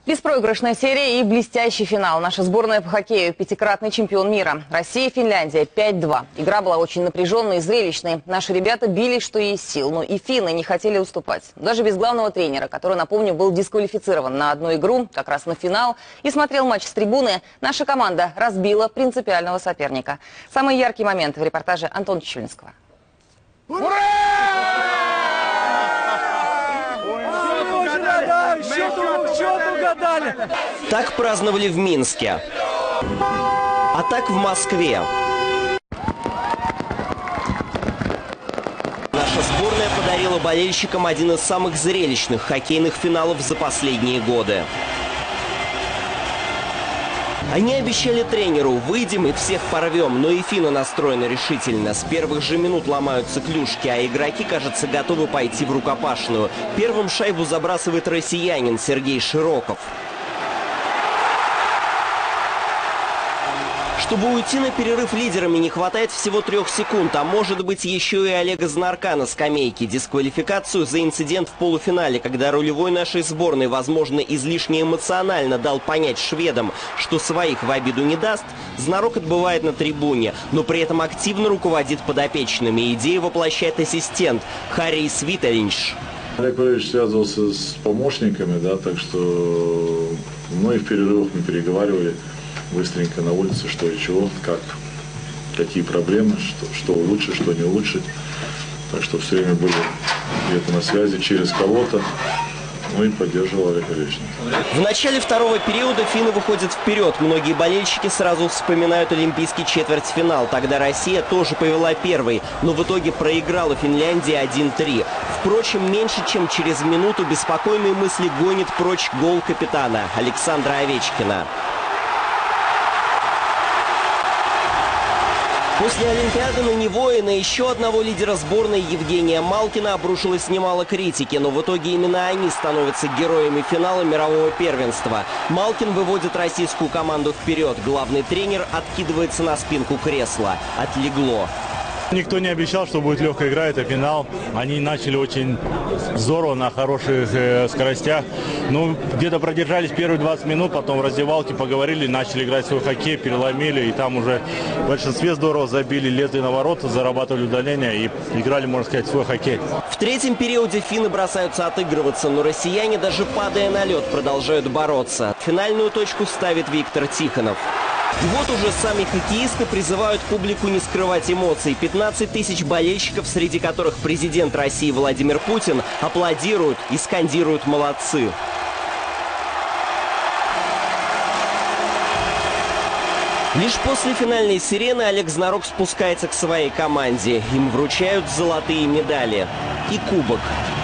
Беспроигрышная серия и блестящий финал. Наша сборная по хоккею – пятикратный чемпион мира. Россия, Финляндия 5-2. Игра была очень напряженной и зрелищной. Наши ребята бились, что есть сил, но и финны не хотели уступать. Даже без главного тренера, который, напомню, был дисквалифицирован на одну игру, как раз на финал, и смотрел матч с трибуны, наша команда разбила принципиального соперника. Самый яркий момент в репортаже Антона Чечулинского. Ура! Счет угадали! Так праздновали в Минске, а так в Москве. Наша сборная подарила болельщикам один из самых зрелищных хоккейных финалов за последние годы. Они обещали тренеру: выйдем и всех порвем, но и финны настроены решительно. С первых же минут ломаются клюшки, а игроки, кажется, готовы пойти в рукопашную. Первым шайбу забрасывает россиянин Сергей Широков. Чтобы уйти на перерыв лидерами, не хватает всего 3 секунд, а может быть еще и Олега Знарка на скамейке. Дисквалификацию за инцидент в полуфинале, когда рулевой нашей сборной, возможно, излишне эмоционально дал понять шведам, что своих в обиду не даст, Знарок отбывает на трибуне, но при этом активно руководит подопечными. Идею воплощает ассистент Харри Свиталинш. Олег Валерьевич связывался с помощниками, да, так что мы в перерывах мы переговаривали быстренько на улице, что и чего, как, какие проблемы, что улучшить, что не улучшить. Так что все время были где-то на связи через кого-то, ну и поддерживал Олег Валерьевич. В начале второго периода финны выходят вперед. Многие болельщики сразу вспоминают олимпийский четвертьфинал. Тогда Россия тоже повела первой, но в итоге проиграла Финляндии 1-3. Впрочем, меньше чем через минуту беспокойные мысли гонит прочь гол капитана Александра Овечкина. После Олимпиады на него и на еще одного лидера сборной Евгения Малкина обрушилось немало критики, но в итоге именно они становятся героями финала мирового первенства. Малкин выводит российскую команду вперед, главный тренер откидывается на спинку кресла. Отлегло. Никто не обещал, что будет легкая игра, это финал. Они начали очень здорово, на хороших скоростях. Ну, где-то продержались первые 20 минут, потом в раздевалке поговорили, начали играть свой хоккей, переломили. И там уже в большинстве здорово забили, лезли на ворота, зарабатывали удаления и играли, можно сказать, свой хоккей. В третьем периоде финны бросаются отыгрываться, но россияне, даже падая на лед, продолжают бороться. Финальную точку ставит Виктор Тихонов. И вот уже сами хоккеисты призывают публику не скрывать эмоций. 15 тысяч болельщиков, среди которых президент России Владимир Путин, аплодируют и скандируют «молодцы». Лишь после финальной сирены Олег Знарок спускается к своей команде. Им вручают золотые медали и кубок.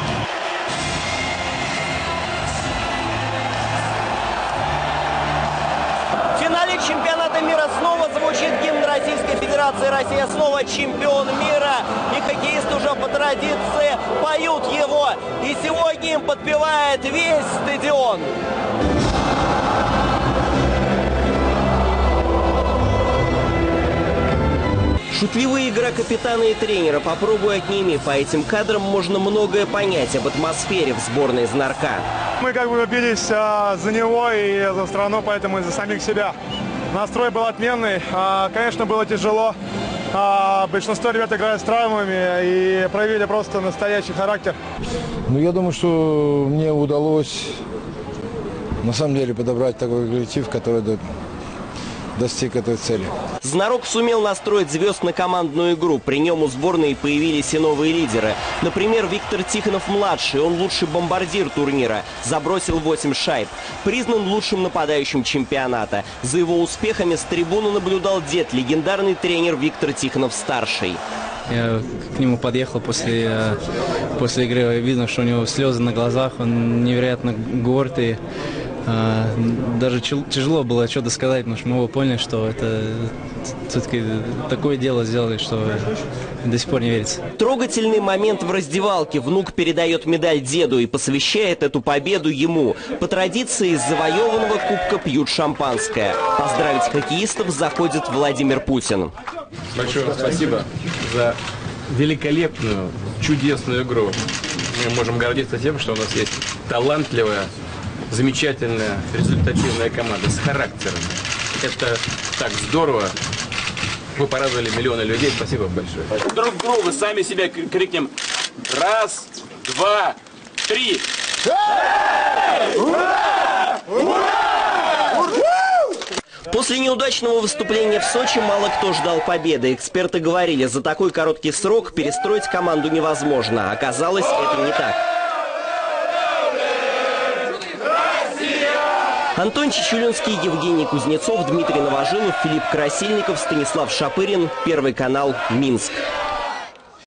В финале чемпионата мира снова звучит гимн Российской Федерации. Россия снова чемпион мира. И хоккеисты уже по традиции поют его. И сегодня им подпевает весь стадион. Шутливая игра капитана и тренера. Попробуй отними. По этим кадрам можно многое понять об атмосфере в сборной Знарка. Мы как бы бились за него и за страну, поэтому и за самих себя. Настрой был отменный. Конечно, было тяжело. Большинство ребят играют с травмами и проявили просто настоящий характер. Ну, я думаю, что мне удалось на самом деле подобрать такой коллектив, который достиг этой цели. Знарок сумел настроить звезд на командную игру. При нем у сборной появились и новые лидеры. Например, Виктор Тихонов-младший. Он лучший бомбардир турнира. Забросил 8 шайб. Признан лучшим нападающим чемпионата. За его успехами с трибуны наблюдал дед, легендарный тренер Виктор Тихонов-старший. Я к нему подъехал после игры. Видно, что у него слезы на глазах. Он невероятно горд и даже тяжело было что-то сказать, потому что мы поняли, что это все-таки такое дело сделали, что до сих пор не верится. Трогательный момент в раздевалке. Внук передает медаль деду и посвящает эту победу ему. По традиции из завоеванного кубка пьют шампанское. Поздравить хоккеистов заходит Владимир Путин. Большое спасибо за великолепную, чудесную игру. Мы можем гордиться тем, что у нас есть талантливая, замечательная, результативная команда с характером. Это так здорово. Вы порадовали миллионы людей. Спасибо большое. Друг другу сами себя крикнем. Раз, два, три. После неудачного выступления в Сочи мало кто ждал победы. Эксперты говорили, за такой короткий срок перестроить команду невозможно. Оказалось, это не так. Антон Чечулинский, Евгений Кузнецов, Дмитрий Новожилов, Филипп Красильников, Станислав Шапырин. Первый канал, Минск.